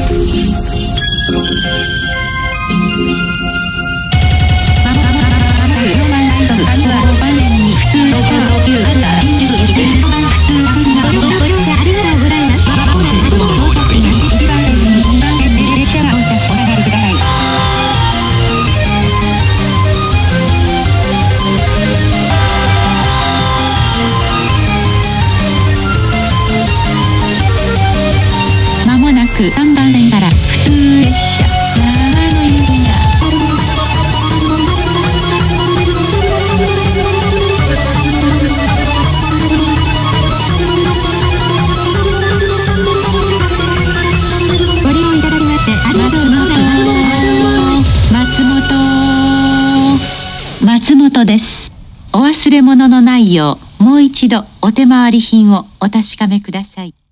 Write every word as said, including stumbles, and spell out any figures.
さんばん線から普通列車長野行きがご利用いただきましてありがとうございます。松本松本です。お忘れ物のないようもう一度お手回り品をお確かめください。